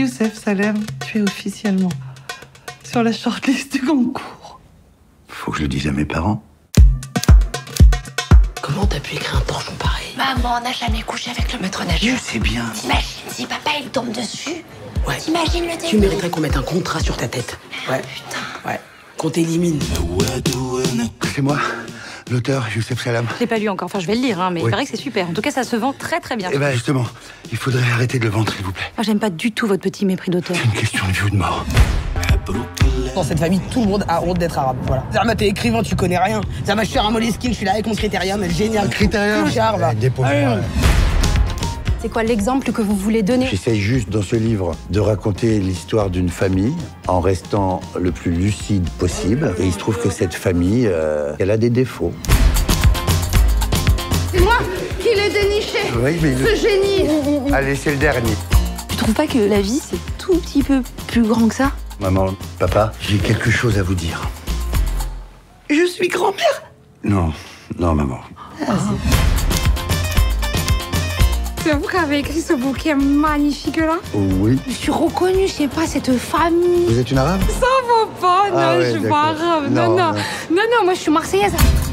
Youssef Salem, tu es officiellement sur la shortlist du concours. Faut que je le dise à mes parents. Comment t'as pu écrire un torchon pareil? Maman n'a jamais couché avec le maître nageur. Je sais bien. T'imagines si papa il tombe dessus? Ouais. T'imagines le début? Tu mériterais qu'on mette un contrat sur ta tête. Ouais. Putain. Ouais. Qu'on t'élimine. C'est moi, l'auteur Youssef Salem. Je l'ai pas lu encore, enfin je vais le lire, hein, mais Oui. il paraît que c'est super. En tout cas, ça se vend très très bien. Eh ben justement, il faudrait arrêter de le vendre, s'il vous plaît. Moi, j'aime pas du tout votre petit mépris d'auteur. C'est une question de vie ou de mort. Dans cette famille, tout le monde a honte d'être arabe. Voilà. Zerma, t'es écrivain, tu connais rien. Zerma, je suis un Moleskine, je suis là avec mon critérium, génial. Critérium Clochard, va. Dépose-moi. C'est quoi l'exemple que vous voulez donner? J'essaye juste dans ce livre de raconter l'histoire d'une famille en restant le plus lucide possible. Et il se trouve que cette famille, elle a des défauts. C'est moi qui l'ai déniché. Oui, mais Ce génie. allez, c'est le dernier. Tu trouves pas que la vie, c'est tout petit peu plus grand que ça? Maman, papa, j'ai quelque chose à vous dire. Je suis grand-mère. Non, non, maman. C'est vous qui avez écrit ce bouquet magnifique là? Oui. Je suis reconnue, je sais pas, cette famille. Vous êtes une arabe? Ça va pas, non, Ah ouais, je suis pas d'accord. arabe. Non, Non, non, non. non, non, moi je suis marseillaise.